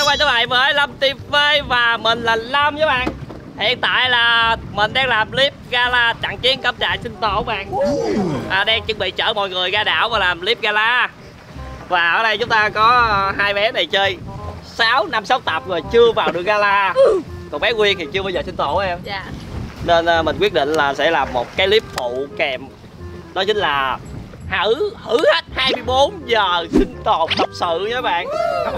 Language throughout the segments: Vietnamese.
quay trở lại với Lâm TV và mình là Lâm các bạn. Hiện tại là mình đang làm clip gala trận chiến cắm trại sinh tồn các bạn. Đang chuẩn bị chở mọi người ra đảo và làm clip gala. Và ở đây chúng ta có hai bé này chơi 5-6 tập rồi chưa vào được gala. Còn bé Quyên thì chưa bao giờ sinh tồn em. Dạ. Nên mình quyết định là sẽ làm một cái clip phụ kèm. Đó chính là thử hết 24 giờ sinh tồn tập sự nha các bạn.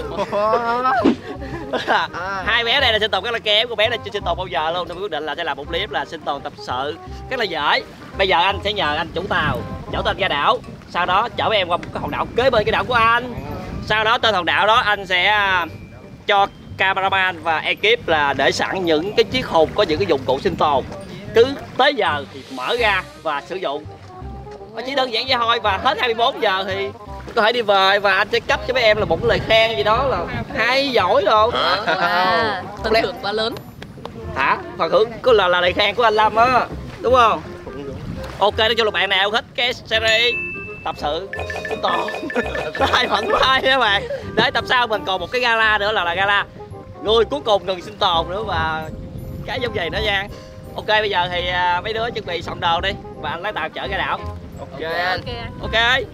Hai bé đây là sinh tồn rất là kém, con bé này chưa sinh tồn bao giờ luôn, nên quyết định là sẽ làm một clip là sinh tồn tập sự rất là dễ. Bây giờ anh sẽ nhờ anh chủ tàu chở tên ra đảo, sau đó chở em qua một cái hòn đảo kế bên cái đảo của anh. Sau đó tên hòn đảo đó anh sẽ cho cameraman và ekip là để sẵn những cái chiếc hùng có những cái dụng cụ sinh tồn, cứ tới giờ thì mở ra và sử dụng. Nó chỉ đơn giản vậy thôi, và hết 24 giờ thì có thể đi về và anh sẽ cấp cho mấy em là một lời khen gì đó là hay giỏi luôn. Phần thưởng quá lớn. Hả? Phần thưởng có là lời khen của anh Lâm á, đúng không? Ok, nói chung là bạn nào thích cái series tập sự sinh tồn hai phần 2 các bạn. Để tập sau mình còn một cái gala nữa là gala người cuối cùng đừng sinh tồn nữa và cái giống vậy nữa nha. Ok, bây giờ thì mấy đứa chuẩn bị xong đồ đi và anh lái tàu chở ra đảo. Ok anh. Ok.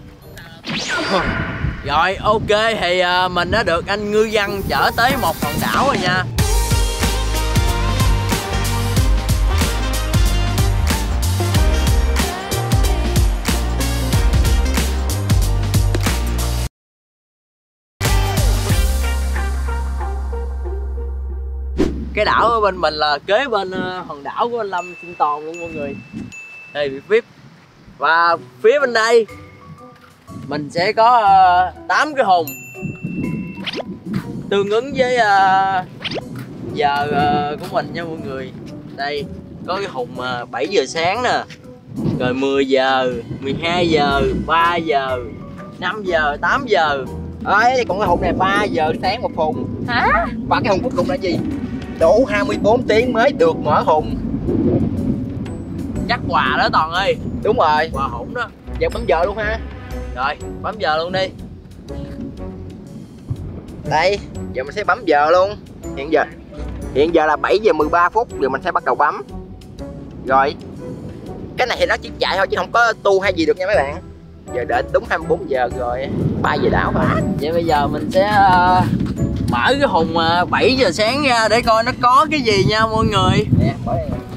Rồi ok thì mình đã được anh ngư dân chở tới một hòn đảo rồi nha. Cái đảo ở bên mình là kế bên hòn đảo của anh Lâm sinh tồn luôn mọi người. Đây VIP. Và phía bên đây mình sẽ có 8 cái hùng tương ứng với giờ của mình nha mọi người. Đây có cái hùng 7 giờ sáng nè, rồi 10 giờ, 12 giờ, 3 giờ, 5 giờ, 8 giờ. Ơi, còn cái hùng này 3 giờ sáng một hùng. Hả? Và cái hùng cuối cùng là gì? Đủ 24 tiếng mới được mở hùng. Chắc quà đó Toàn ơi. Đúng rồi. Quà hủng đó. Giờ bấm giờ luôn ha. Rồi bấm giờ luôn đi. Đây, giờ mình sẽ bấm giờ luôn. Hiện giờ là 7 giờ 13 phút, rồi mình sẽ bắt đầu bấm. Rồi. Cái này thì nó chỉ chạy thôi chứ không có tu hay gì được nha mấy bạn. Giờ đợi đúng 24 giờ rồi 3 giờ đảo thôi. Vậy bây giờ mình sẽ mở cái hùng 7 giờ sáng ra để coi nó có cái gì nha mọi người. Nè, mở đây nè.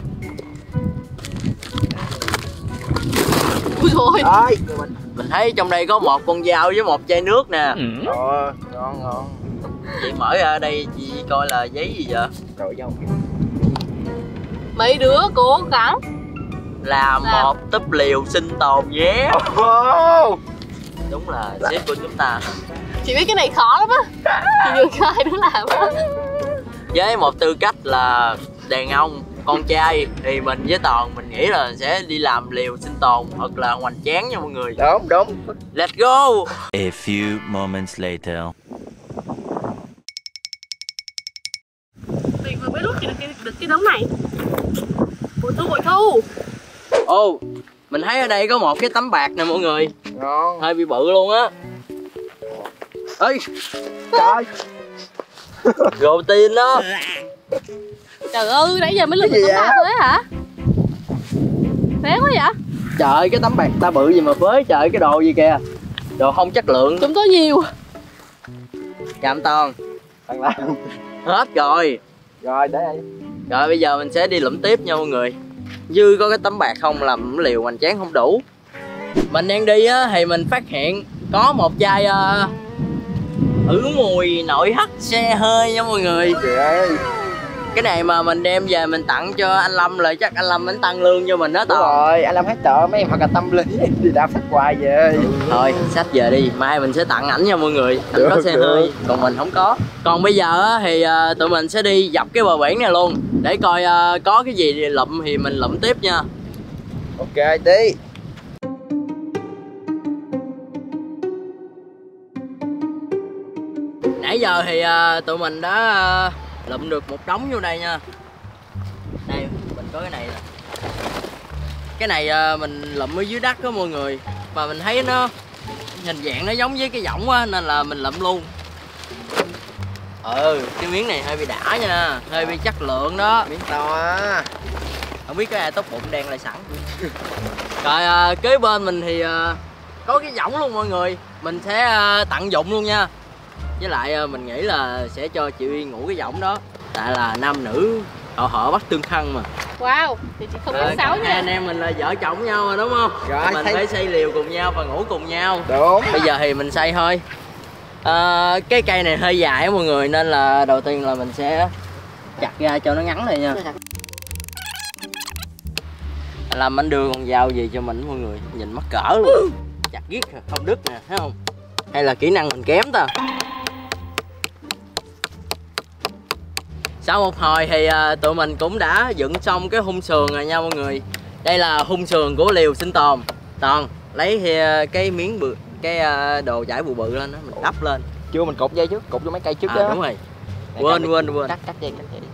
Ui rồi. Rồi, mình thấy trong đây có một con dao với một chai nước nè. Ngon. Chị mở ra đây chị coi là giấy gì vậy? Rồi vô. Mấy đứa cố gắng Là một túp liều sinh tồn nhé. Đúng là sếp của chúng ta. Chị biết cái này khó lắm á. Chị nhường cho ai đứa làm á. Với một tư cách là đàn ông, con trai thì mình với Toàn mình nghĩ là sẽ đi làm liều sinh tồn hoặc là hoành tráng nha mọi người. Đúng. Let's go. A few moments later. Mình vừa mới rút được cái đống này. Bội thu. Ồ, mình thấy ở đây có một cái tấm bạc nè mọi người. Ngon. Hơi bị bự luôn á. Ê, trời. Gồ tin đó. Trời ơi, nãy giờ mới lượm được tấm bạc thôi hả? Phế quá vậy? Trời, cái tấm bạc ta bự gì mà phế, trời, cái đồ gì kìa. Đồ không chất lượng. Chúng có nhiều. Cảm Toàn. Hết rồi. Rồi, để đây. Rồi bây giờ mình sẽ đi lụm tiếp nha mọi người. Dư có cái tấm bạc không làm liều hoành tráng không đủ. Mình đang đi á thì mình phát hiện có một chai khử mùi nội thất xe hơi nha mọi người. Trời ơi. Cái này mà mình đem về mình tặng cho anh Lâm là chắc anh Lâm anh tăng lương cho mình đó Toàn. Đúng rồi, anh Lâm hết trợ mấy em hoặc là tâm lý thì đã phát quà về. Thôi xách về đi, mai mình sẽ tặng ảnh nha mọi người. Ảnh có xe hơi, còn mình không có. Còn bây giờ á, thì tụi mình sẽ đi dọc cái bờ biển này luôn để coi có cái gì lụm thì mình lụm tiếp nha. Ok, đi. Nãy giờ thì tụi mình đã lụm được một đống vô đây nha. Đây mình có cái này nè. Cái này mình lụm ở dưới đất đó mọi người. Mà mình thấy nó hình dạng nó giống với cái võng á nên là mình lụm luôn. Cái miếng này hơi bị đã nha, hơi bị chất lượng đó. Miếng to á. Không biết có ai tốt bụng đen lại sẵn. Rồi kế bên mình thì có cái võng luôn mọi người. Mình sẽ tận dụng luôn nha. Với lại mình nghĩ là sẽ cho chị Uyên ngủ cái võng đó. Tại là nam nữ họ bắt tương khăn mà. Wow, thì chị không biết xấu nha. Anh em mình là vợ chồng nhau rồi đúng không? Rồi, mình phải xây liều cùng nhau và ngủ cùng nhau. Đúng. Bây giờ thì mình xây thôi. Cái cây này hơi dài á mọi người, nên là đầu tiên là mình sẽ chặt ra cho nó ngắn này nha. Làm anh đưa con dao gì cho mình mọi người, nhìn mắc cỡ luôn. Chặt ghét không đứt nè, thấy không? Hay là kỹ năng mình kém ta. Sau một hồi thì tụi mình cũng đã dựng xong cái khung sườn rồi nha mọi người. Đây là khung sườn của liều sinh tồn. Toàn lấy cái miếng cái đồ chải bự lên đó mình đắp lên. Chưa, mình cột dây trước, cột vô mấy cây trước đó. Đúng rồi. Quên. Cắt dây.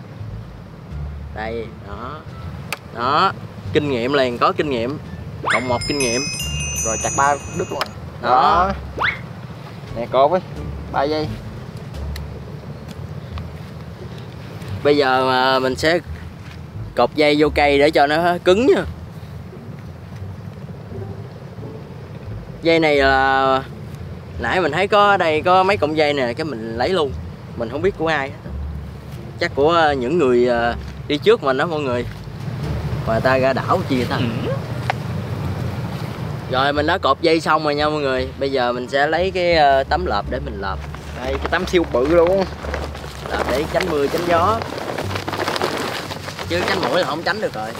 Đây, đó. Kinh nghiệm liền, có kinh nghiệm. Cộng 1 kinh nghiệm. Rồi chặt 3 đứt luôn rồi. Đó. Nè cột với 3 giây. Bây giờ mà mình sẽ cột dây vô cây để cho nó cứng nha. Dây này là nãy mình thấy có ở đây có mấy cọng dây nè, cái mình lấy luôn. Mình không biết của ai hết. Chắc của những người đi trước mình đó mọi người. Và ta ra đảo chi vậy ta. Rồi mình đã cột dây xong rồi nha mọi người. Bây giờ mình sẽ lấy cái tấm lợp để mình lợp. Đây cái tấm siêu bự luôn. Lợp để tránh mưa tránh gió. Chứ tránh mũi là không tránh được rồi.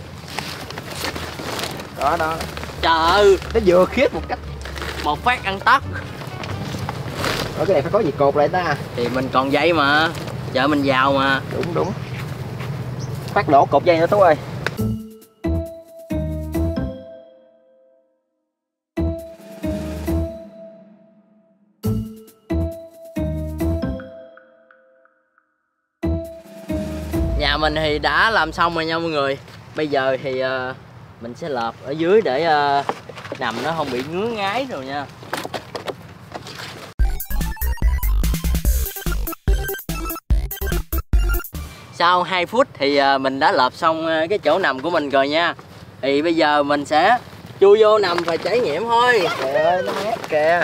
Đó. Trời ơi, Nó vừa khiết một cách. một phát ăn tóc. Cái này phải có gì cột lại ta. Thì mình còn dây mà, chợ mình giàu mà. Đúng. Phát lỗ cột dây nữa Tú ơi. Nhà mình thì đã làm xong rồi nha mọi người. Bây giờ thì mình sẽ lợp ở dưới để nằm nó không bị ngứa ngáy rồi nha. Sau 2 phút thì mình đã lợp xong cái chỗ nằm của mình rồi nha. Thì bây giờ mình sẽ chui vô nằm và trải nghiệm thôi. Trời ơi nó mát kìa.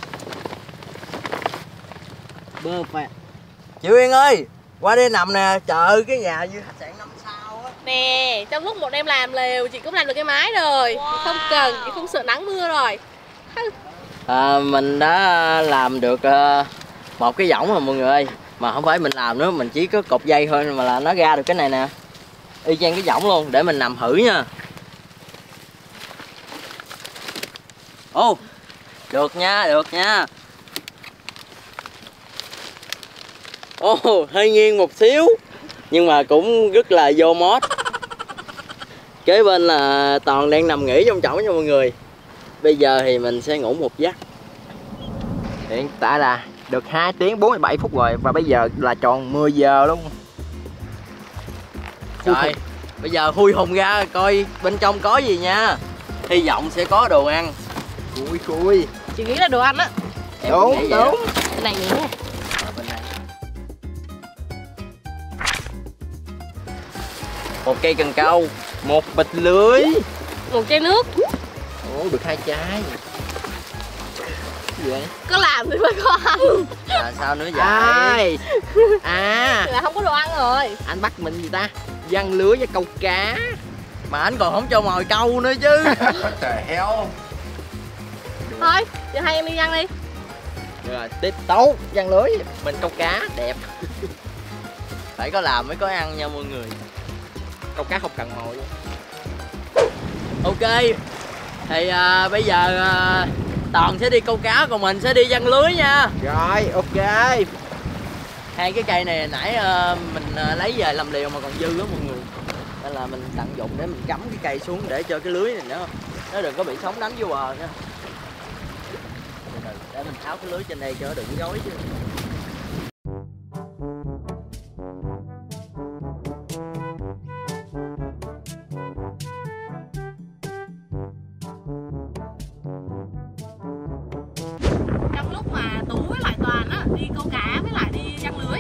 Bơ phạt. Chị Uyên ơi, qua đây nằm nè. Trời ơi, cái nhà như khách sạn 5 sao á. Nè, trong lúc bọn em làm lều chị cũng làm được cái mái rồi. Chị không cần, chị không sợ nắng mưa rồi. Mình đã làm được một cái võng rồi mọi người ơi. Mà không phải mình làm nữa, mình chỉ có cột dây thôi mà là nó ra được cái này nè. Y chang cái võng luôn, để mình nằm thử nha. Ô, được nha. Ô, hơi nghiêng một xíu. Nhưng mà cũng rất là vô mốt. Kế bên là Toàn đang nằm nghỉ trong chõng nha mọi người. Bây giờ thì mình sẽ ngủ một giấc. Hiện tại là được 2 tiếng 47 phút rồi. Và bây giờ là tròn 10 giờ luôn. Rồi, bây giờ khui hùng ra coi bên trong có gì nha. Hy vọng sẽ có đồ ăn. Khui. Chị nghĩ là đồ ăn á. Em cũng nghĩ vậy đó. Cái này nhé. Bên này. Một cây cần câu, một bịch lưới, một chai nước. Ồ, được 2 chai. Gì vậy? Có làm thì mới có ăn. Là sao nữa vậy? Là không có đồ ăn rồi. Anh bắt mình gì ta? Giăng lưới với câu cá. Mà anh còn không cho mồi câu nữa chứ. Trời heo. Thôi, giờ hai em đi ăn đi. Rồi tiếp tốt, giăng lưới, mình câu cá đẹp. Phải có làm mới có ăn nha mọi người. Câu cá không cần mồi luôn. Ok. Thì bây giờ Toàn sẽ đi câu cá, còn mình sẽ đi giăng lưới nha. Rồi, ok. Hai cái cây này nãy mình lấy về làm liều mà còn dư á mọi người. Nên là mình tận dụng để mình cắm cái cây xuống để cho cái lưới này nó đừng có bị sóng đánh vô bờ nha. Để mình tháo cái lưới trên đây cho nó đừng gối chứ. Trong lúc mà Tú với lại Toàn á đi câu cá với lại đi giăng lưới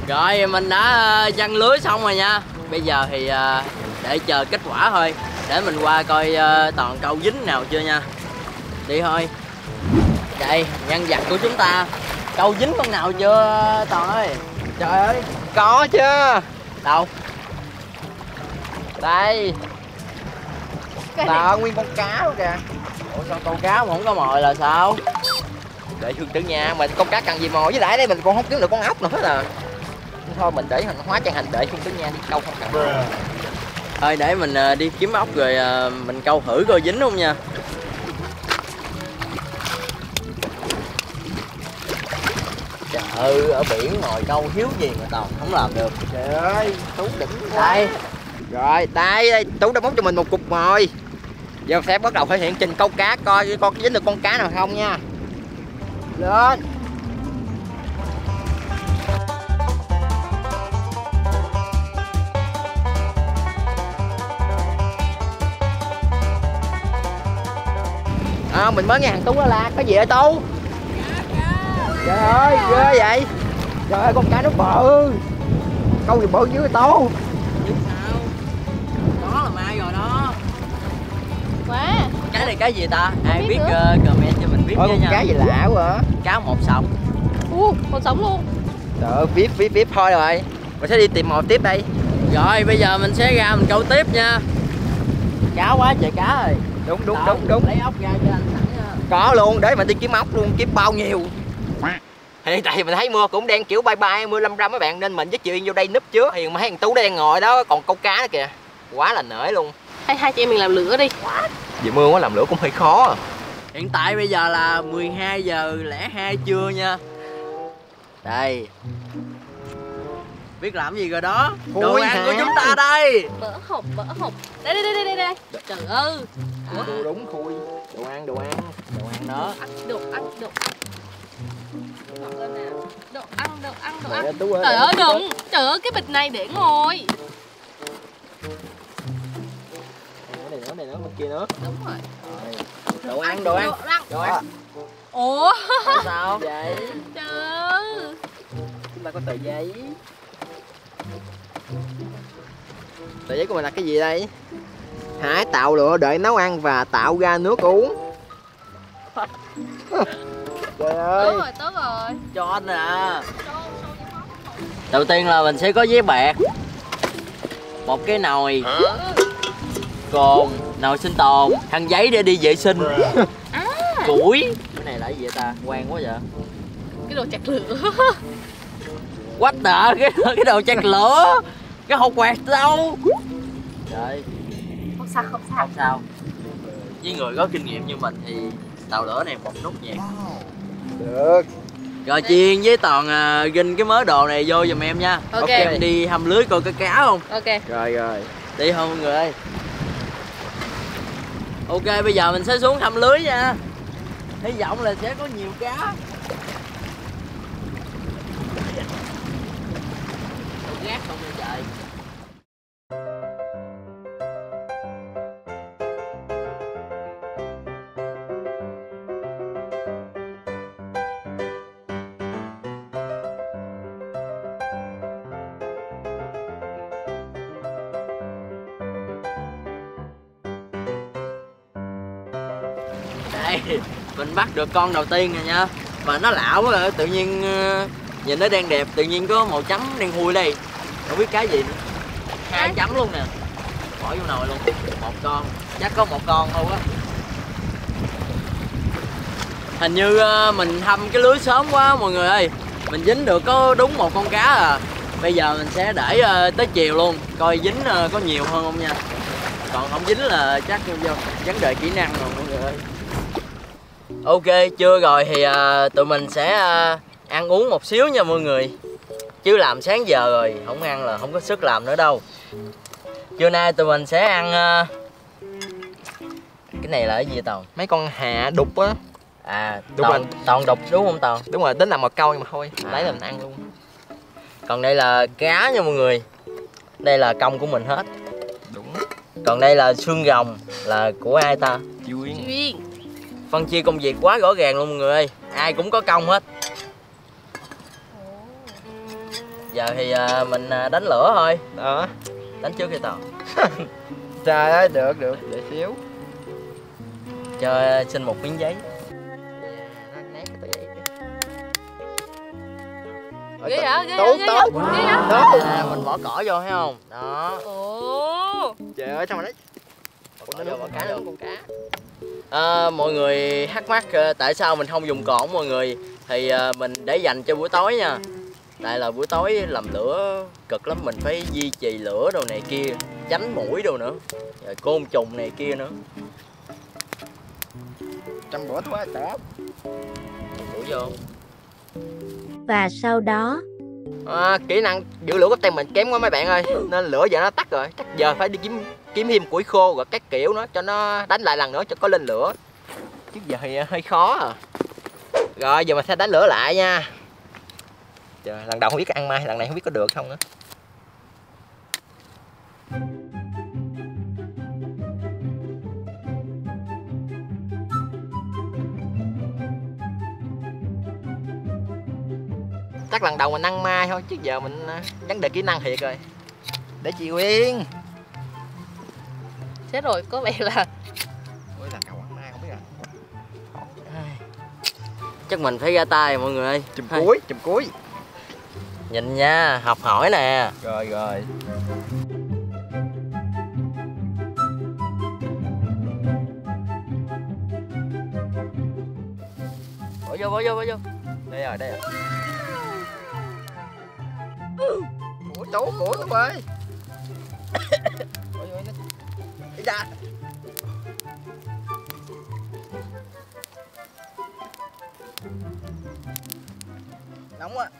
Rồi mình đã giăng lưới xong rồi nha. Bây giờ thì để chờ kết quả thôi. Để mình qua coi Toàn câu dính nào chưa nha. Đi thôi. Đây, nhân vật của chúng ta câu dính con nào chưa Toàn ơi? Trời ơi, có chứ. Đâu? Đây. Đó, nguyên con cá luôn kìa. Ủa sao câu cá mà không có mồi là sao? Để Hương Tử nha, mình con cá cần gì mồi, với lại đây mình còn không kiếm được con ốc nào hết à. Thôi mình để hình hóa trang hình để Hương Tử nha đi câu không cần. Thôi để mình đi kiếm ốc rồi mình câu thử coi dính không nha. Trời ơi, ở biển ngồi câu hiếu gì mà Toàn không làm được. Trời ơi, Tú đỉnh quá. Đây. Rồi, đây, Tú đã bóng cho mình một cục mồi. Giờ sẽ bắt đầu thể hiện trình câu cá, coi con dính được con cá nào không nha. Lên. Mình mới nghe thằng Tú đó la, có gì vậy Tú? Trời ơi, ghê vậy. Trời ơi, con cá nó bự. Câu gì bự dữ vậy Tú? Chứ sao? Đó là mai rồi đó. Quá. Cái này cái gì ta? Ai biết nữa. comment cho mình biết Ôi, với con nha. cá gì lạ quá hả? Cá một sọc. Còn sống luôn. Trời ơi, vip thôi rồi. Mình sẽ đi tìm mồi tiếp đây. Rồi bây giờ mình sẽ ra mình câu tiếp nha. Cá quá trời cá rồi. Đúng. Lấy ốc ra cho anh sẵn nha. Có luôn, để mình đi kiếm ốc luôn, kiếm bao nhiêu. Hiện tại mình thấy mưa cũng đang kiểu bye bye, mưa lâm râm mấy bạn, nên mình với chị Yên vô đây núp trước. Thì mà thấy thằng Tú đang ngồi đó còn câu cá nữa kìa. Quá là nể luôn. Hai chị em mình làm lửa đi. Vì mưa quá làm lửa cũng hơi khó à. Hiện tại bây giờ là 12:02 trưa nha. Đây. Biết làm gì rồi đó. Đồ Ôi ăn hả? của chúng ta đây. Bỡ hộp. Đây. Trời ơi. Đúng khui. Đồ ăn Đồ ăn đó. Đồ ăn. Ngọt lên nào. Đồ ăn. Mẹ Tú ơi. Trời ơi đừng. Trời ơi cái bịch này để ngồi. Này nữa, bên kia nữa. Đúng rồi. Đồ ăn. Đồ ăn. Ủa. Sao vậy? Trời ơi. Chúng ta có tờ giấy. Tờ giấy của mình là cái gì đây? Hãy tạo lửa để nấu ăn và tạo ra nước uống. Trời ơi. Tốt rồi. Cho anh à. Đầu tiên là mình sẽ có giấy bạc, một cái nồi, cồn, nồi sinh tồn, khăn giấy để đi vệ sinh, củi. Cái này là cái gì vậy ta? Quen quá vậy. Cái đồ chặt lửa. Quách đợ cái đồ chặt lửa. Cái hộp quẹt đâu? Trời. Không sao. Với người có kinh nghiệm như mình thì tàu lửa này một nút nhạc. Được. Rồi Chiên với Toàn ginh cái mớ đồ này vô giùm em nha. Ok. Em đi hâm lưới coi cái cá không? Ok. Rồi. Đi không mọi người ơi. Ok bây giờ mình sẽ xuống hâm lưới nha. Hy vọng là sẽ có nhiều cá. Gác không nha trời. Đây, mình bắt được con đầu tiên rồi nha. Mà nó lạ quá rồi, tự nhiên nhìn nó đang đẹp, tự nhiên có màu trắng đen thui đây. Không biết cái gì nữa. 2 chấm luôn nè. Bỏ vô nồi luôn. Một con, chắc có một con thôi á. Hình như mình hâm cái lưới sớm quá mọi người ơi. Mình dính được có đúng một con cá à. Bây giờ mình sẽ để tới chiều luôn, coi dính có nhiều hơn không nha. Còn không dính là chắc vô vấn đề kỹ năng rồi mọi người ơi. Ok, trưa rồi thì tụi mình sẽ ăn uống một xíu nha mọi người. Chứ làm sáng giờ rồi, không ăn là không có sức làm nữa đâu. Trưa nay tụi mình sẽ ăn cái này là cái gì Toàn? Mấy con hạ đục á. À, Đúng rồi. Toàn đục đúng không Toàn? Đúng rồi, tính làm một câu nhưng mà thôi, lấy là mình ăn luôn. Còn đây là cá nha mọi người. Đây là công của mình hết. Đúng. Còn đây là xương rồng là của ai ta? Chị Uyên. Phân chia công việc quá rõ ràng luôn mọi người ơi. Ai cũng có công hết. Giờ thì mình đánh lửa thôi. Đó. Đánh trước hay tao? Trời ơi, được, để xíu. Cho xin một miếng giấy. Nó nát cái tờ giấy kìa. Ghê hả? Ghê hả? Tốt, Ghê tốt. hả? Ghê hả? Tốt. Mình bỏ cỏ vô thấy không? Đó. Ồ. Trời ơi, sao mà đấy. Bỏ vô, bỏ Cá vô. nữa, con cá. Mọi người thắc mắc tại sao mình không dùng cồn mọi người, thì mình để dành cho buổi tối nha. Tại là buổi tối làm lửa cực lắm, mình phải duy trì lửa đồ này kia, tránh muỗi đồ nữa, rồi côn trùng này kia nữa. Trăm bữa quá tốt. Đổ vô. Và sau đó Kỹ năng giữ lửa của tay mình kém quá mấy bạn ơi, nên lửa giờ nó tắt rồi, chắc giờ phải đi kiếm thêm củi khô rồi các kiểu nữa cho nó đánh lại lần nữa cho có lên lửa, chứ giờ thì hơi khó à. Rồi giờ mình sẽ đánh lửa lại nha. Trời, lần đầu không biết ăn mai, lần này không biết có được không nữa. Chắc lần đầu mình ăn mai thôi, chứ giờ mình vấn đề kỹ năng thiệt rồi. Để chị Quyên. Chết rồi, có vẻ là Ôi lần đầu ăn mai không biết à. Chắc mình phải ra tay mọi người ơi. Chùm Thôi, cuối. nhìn nha, học hỏi nè. Rồi. Bỏ vô. Đây rồi. Ủa chú ơi. Đi ra. Nóng quá.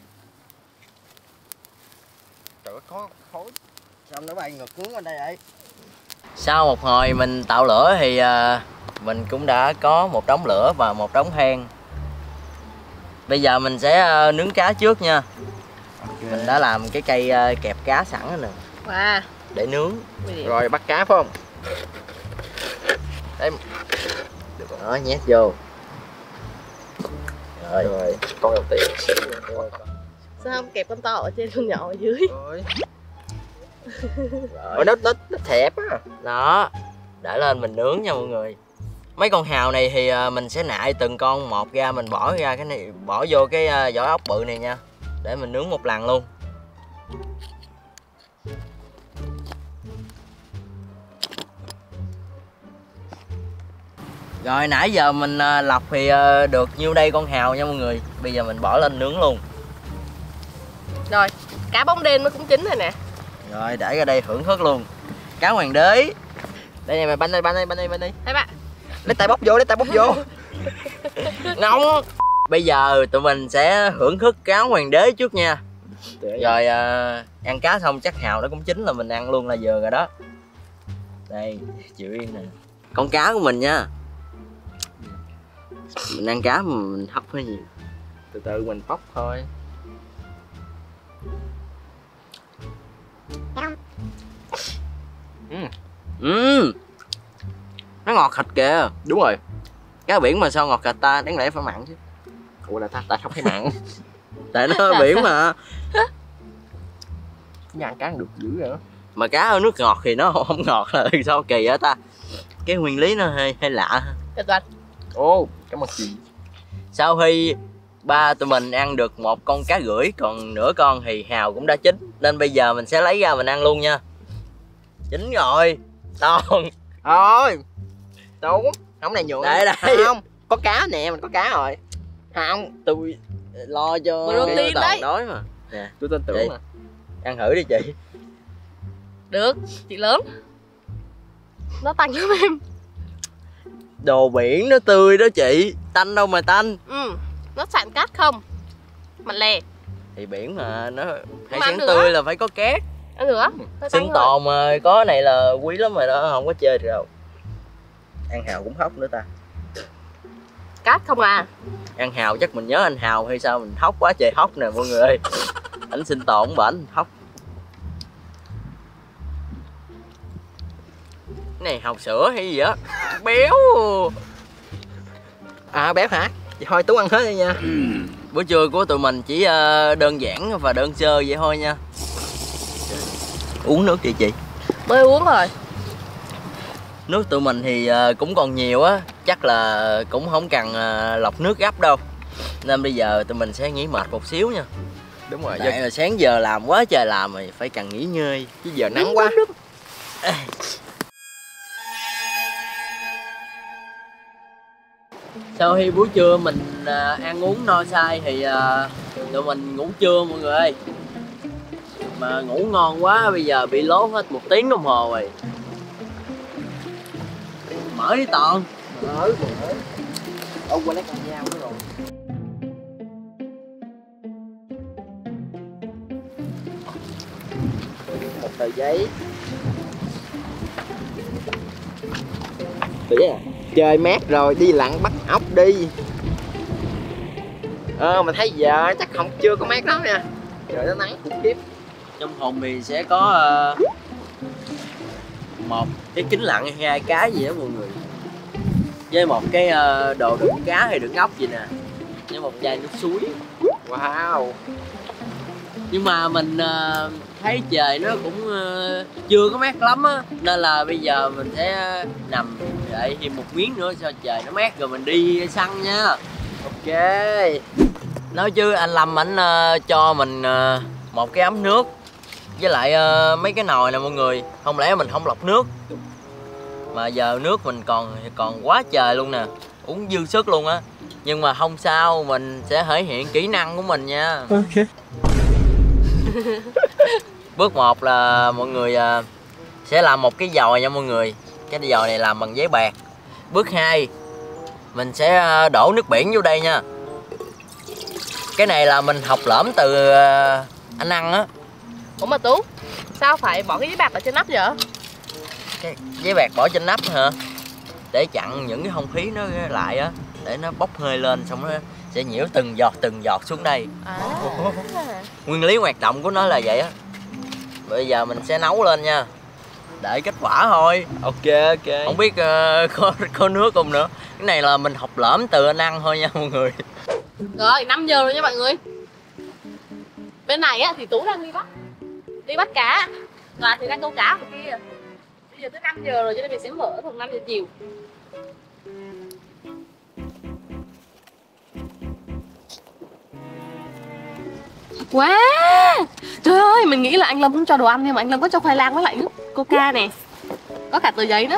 Trời ơi, có khói. Sao nó bay ngược hướng lên đây vậy? Sau một hồi mình tạo lửa thì mình cũng đã có một đống lửa và một đống than. Bây giờ mình sẽ nướng cá trước nha. Okay. Mình đã làm cái cây kẹp cá sẵn rồi nè. wow. Để nướng. Rồi bắt cá phải không? Đây. Đó, nhét vô. Rồi, con đầu tiên. Sao không kẹp con to ở trên con nhỏ ở dưới? Rồi. Rồi nó thẹp á. Đó, để lên mình nướng nha mọi người. Mấy con hào này thì mình sẽ nại từng con một ra, mình bỏ ra cái này, bỏ vô cái vỏ ốc bự này nha, để mình nướng một lần luôn. Rồi nãy giờ mình lọc thì được nhiêu đây con hào nha mọi người. Bây giờ mình bỏ lên nướng luôn. Rồi, cá bóng đêm nó cũng chín rồi nè. Rồi để ra đây thưởng thức luôn. Cá hoàng đế. Đây này mày banh đây. Thấy bạn. Lấy tay bóc vô. Nóng. Bây giờ tụi mình sẽ thưởng thức cá hoàng đế trước nha. Rồi ăn cá xong chắc hào nó cũng chín là mình ăn luôn là vừa rồi đó. Đây, chị Uyên nè. Con cá của mình nha. Mình ăn cá mà mình hấp hơi nhiều. Từ từ mình bóc thôi. Nó ngọt thịt kìa. Đúng rồi. Cá biển mà sao ngọt thịt ta, đáng lẽ phải mặn chứ. Ủa là tại không thấy mặn. Tại nó ở biển mà. Nhà ăn cá được dữ rồi. Mà cá ở nước ngọt thì nó không ngọt là sao kỳ vậy ta. Cái nguyên lý nó hơi lạ. Tuyệt vời. Ô, cảm ơn chị. Sau khi ba tụi mình ăn được một con cá rưỡi, còn nửa con thì hào cũng đã chín, nên bây giờ mình sẽ lấy ra mình ăn luôn nha. Chín rồi. Toàn. Thôi. Đúng. Không này nhượng. Đây. Không. Có cá nè, mình có cá rồi. Không. Tôi lo cho Bữa đầu tiên Toàn đấy. đói mà. Nè, Tôi tin tưởng Chị. mà. ăn thử đi chị. Được, chị lớn. Nó tanh lắm em. Đồ biển nó tươi đó chị, tanh đâu mà tanh. Nó sạn cát không? Mặt lè. Thì biển mà nó hải Mà ăn sản được tươi á. là phải có cát. Ăn được á. Nó Sinh tanh thôi. tồn mà có này là quý lắm rồi đó, không có chơi được đâu. Ăn hào cũng hóc nữa ta. Cát không à. Ăn hào chắc mình nhớ anh Hào hay sao, mình hóc quá trời hóc nè mọi người ơi. Ảnh sinh tồn bển hóc. Cái này hào sữa hay gì á. Béo. À béo hả? Vậy thôi Tú ăn hết đi nha. Bữa trưa của tụi mình chỉ đơn giản và đơn sơ vậy thôi nha. Uống nước đi chị. Mới uống rồi. Nước tụi mình thì cũng còn nhiều á, chắc là cũng không cần lọc nước gấp đâu. Nên bây giờ tụi mình sẽ nghỉ mệt một xíu nha. Đúng rồi. Tại là sáng giờ làm quá trời làm rồi, phải cần nghỉ ngơi. Chứ giờ nắng quá. Sau khi buổi trưa mình ăn uống no say thì tụi mình ngủ trưa mọi người ơi. Mà ngủ ngon quá, bây giờ bị lố hết 1 tiếng đồng hồ rồi. Mở đi Toàn. Mở. Ông qua lấy con dao nữa rồi. Một tờ giấy. Tờ giấy à? Trời mát rồi, đi lặn bắt ốc đi. Mình thấy giờ chắc không chưa có mát lắm nha. Trời nó nắng khủng khiếp. Trong thùng thì sẽ có một cái kính lặn hay 2 cái gì đó mọi người, với một cái đồ đựng cá hay đựng ốc gì nè, với một chai nước suối. Wow. Nhưng mà mình thấy trời nó cũng chưa có mát lắm á, nên là bây giờ mình sẽ nằm đợi thêm một miếng nữa cho trời nó mát rồi mình đi săn nha. Ok. Nói chứ anh Lâm ảnh cho mình một cái ấm nước với lại mấy cái nồi nè mọi người. Không lẽ mình không lọc nước, mà giờ nước mình còn quá trời luôn nè, uống dư sức luôn á. Nhưng mà không sao, mình sẽ thể hiện kỹ năng của mình nha. Ok. Bước 1 là mọi người sẽ làm một cái dòi nha mọi người. Cái dòi này làm bằng giấy bạc. Bước 2 mình sẽ đổ nước biển vô đây nha. Cái này là mình học lỏm từ anh ăn á. Ủa mà Tú, sao phải bỏ cái giấy bạc ở trên nắp vậy? Cái giấy bạc bỏ trên nắp hả? Để chặn những cái không khí nó lại á, để nó bốc hơi lên xong nó sẽ nhiễu từng giọt xuống đây. Nguyên lý hoạt động của nó là vậy á. Bây giờ mình sẽ nấu lên nha, đợi kết quả thôi. Ok. Không biết có nước không nữa. Cái này là mình học lỏm từ anh ăn thôi nha mọi người. Rồi 5 giờ rồi nha mọi người. Bên này á thì Tú đang đi bắt cá, Toàn thì đang câu cá ở kia. Bây giờ tới 5 giờ rồi cho nên mình sẽ mở thường 5 giờ chiều. Wow, trời ơi, mình nghĩ là anh Lâm không cho đồ ăn nhưng mà anh Lâm có cho khoai lang với lại nước coca nè, có cả tờ giấy nữa.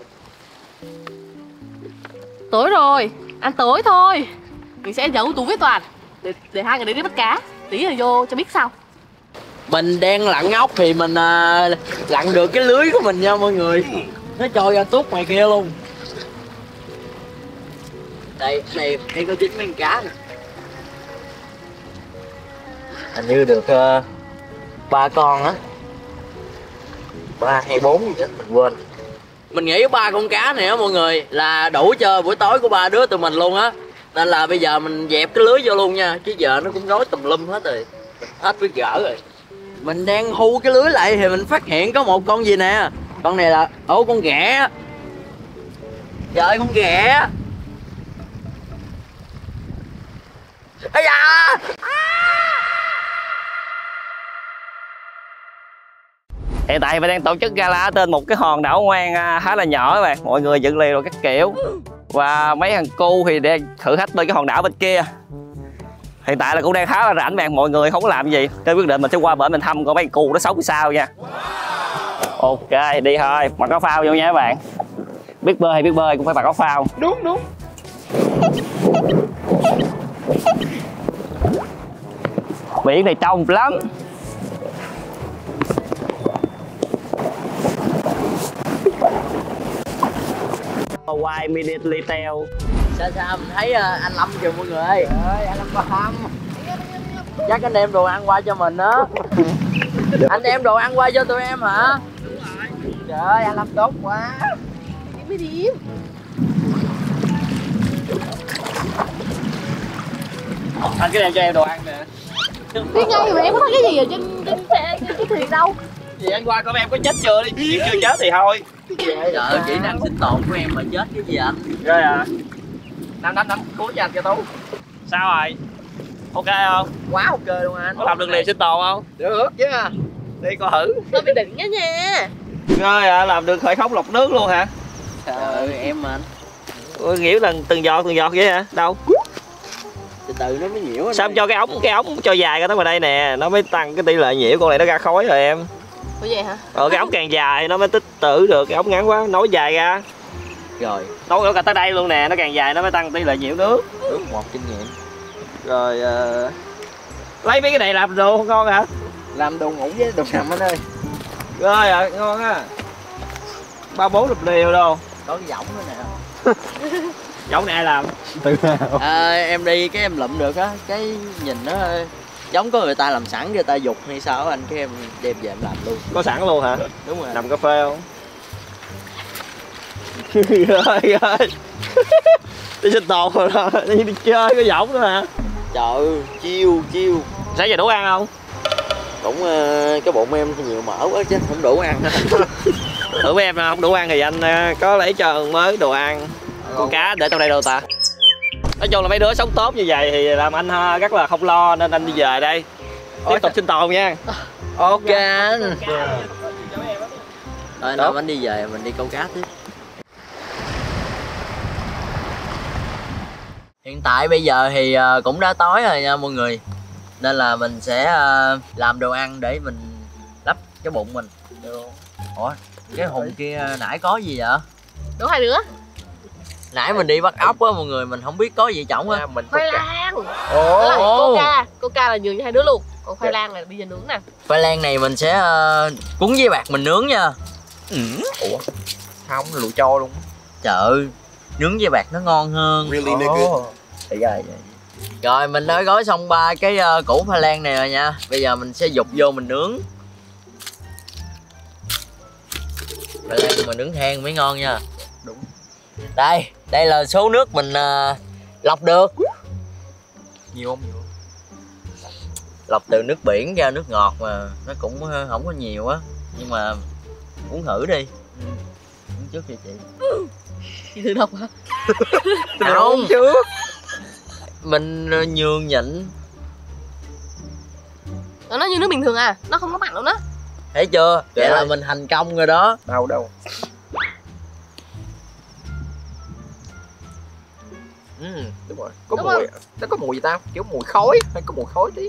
Tối rồi, ăn tối thôi. Mình sẽ giấu Tú với Toàn để hai người đến đi bắt cá. Tí rồi vô cho biết sau. Mình đang lặn ốc thì mình lặn được cái lưới của mình nha mọi người. Nó trôi ra tuốt ngoài kia luôn. Đây có 9 miếng cá nè. Hình như được 3 con á, 3 hay 4 gì đó mình quên. Mình nghĩ 3 con cá này á mọi người là đủ cho buổi tối của 3 đứa tụi mình luôn á. Nên là bây giờ mình dẹp cái lưới vô luôn nha, chứ giờ nó cũng rối tùm lum hết rồi, hết biết gỡ rồi. Mình đang thu cái lưới lại thì mình phát hiện có một con gì nè. Con này là con ghẹ. Trời ơi, con ghẹ. Ây da. Hiện tại mình đang tổ chức gala trên một cái hòn đảo hoang khá là nhỏ các bạn. Mọi người dựng lều rồi các kiểu. Và mấy thằng cu thì đang thử thách bên cái hòn đảo bên kia. Hiện tại là cũng đang khá là rảnh bạn, mọi người không có làm gì. Nên quyết định mình sẽ qua bển mình thăm coi mấy thằng cu nó sống sao nha. Ok, đi thôi, mặc áo phao vô nha các bạn. Biết bơi hay biết bơi cũng phải mặc áo phao. Đúng. Biển này trong lắm. Why immediately tell. Sao mình thấy anh Lâm kìa mọi người ơi. Trời anh Lâm có hâm. Chắc anh đem đồ ăn qua cho mình đó. Anh đem đồ ăn qua cho tụi em hả? Đúng rồi. Trời ơi anh Lâm tốt quá. Mới đi. Anh cứ đem cho em đồ ăn nè. Biết ngay mà em có thấy cái gì ở trên xe, trên cái thuyền đâu. Gì anh qua coi em có chết chưa đi, chưa chết thì thôi. Trời ơi, kỹ năng sinh tồn của em mà chết cái gì anh? Rồi à. Nắm cuối cho anh cho Tú. Sao rồi? Ok không? Quá ok luôn anh. Có làm được liền sinh tồn không? Được chứ. Đi coi thử. Hơi bị đỉnh á nha. Rồi làm được hệ thống lọc nước luôn hả? Trời ơi em mà anh. Ôi, nghĩa là từng giọt vậy hả? Đâu? Từ từ nó mới nhiễu. Sao em cho cái ống cho dài ra tới ngoài đây nè, nó mới tăng cái tỷ lệ nhiễu, con này nó ra khói rồi em. Ủa vậy hả? Cái ống càng dài nó mới tích trữ được, cái ống ngắn quá nối dài ra. Rồi. Nối cả tới đây luôn nè, nó càng dài nó mới tăng tỷ lệ nhiễu nước. Ước một kinh nghiệm. Rồi lấy mấy cái này làm đồ không ngon hả? Làm đồ ngủ với đồ nằm anh ơi. Rồi ngon á. 3-4 lục liều đâu. Có cái giọng nữa nè. Giọng này ai làm? Em đi cái em lụm được á, cái nhìn nó giống có người ta làm sẵn, người ta dục hay sao anh, cái em đem về em làm luôn. Có sẵn luôn hả? Đúng rồi. Nằm cà phê không? Rồi đi sinh tồn rồi đó, đi chơi cái giọng nữa hả? Trời ơi, chiêu. Sáng giờ đủ ăn không? Cũng cái bụng em thì nhiều mỡ quá chứ không đủ ăn. Thử với em không đủ ăn thì anh có lấy cho mới đồ ăn. Con cá để trong đây đâu ta? Nói chung là mấy đứa sống tốt như vậy thì làm anh rất là không lo, nên anh đi về đây tiếp tục sinh tồn nha. Ok anh. Rồi nào anh đi về mình đi câu cá tiếp. Hiện tại bây giờ thì cũng đã tối rồi nha mọi người, nên là mình sẽ làm đồ ăn để mình lấp cái bụng mình. Ủa cái hùng kia nãy có gì vậy? Đúng hai đứa. Nãy mình đi bắt ốc á mọi người, mình không biết có gì trọng á. Mình Khoai lang. Ồ. Coca là nhường cho hai đứa luôn. Còn khoai lang là bây giờ nướng nè. Khoai lang này mình sẽ cuốn với bạc mình nướng nha. Ủa không lụi cho luôn. Trời ơi, nướng với bạc nó ngon hơn. Really nigga. Thì ra vậy. Rồi mình đã gói xong 3 cái củ khoai lang này rồi nha. Bây giờ mình sẽ dục vô mình nướng. Khoai lang mà nướng than mới ngon nha. Đúng. Đây là số nước mình lọc được. Nhiều không? Lọc từ nước biển ra nước ngọt mà nó cũng không có nhiều á, nhưng mà uống thử đi. Uống trước cho chị. Chị thử độc hả? Không trước. Mình nhường nhịn. Nó như nước bình thường à, nó không có mặn đâu đó. Thấy chưa? Vậy Trời là ơi. mình thành công rồi đó. Đâu. Đúng rồi. Có Đúng mùi. không? Nó có mùi gì ta? Kiểu mùi khói hay có mùi khói tí.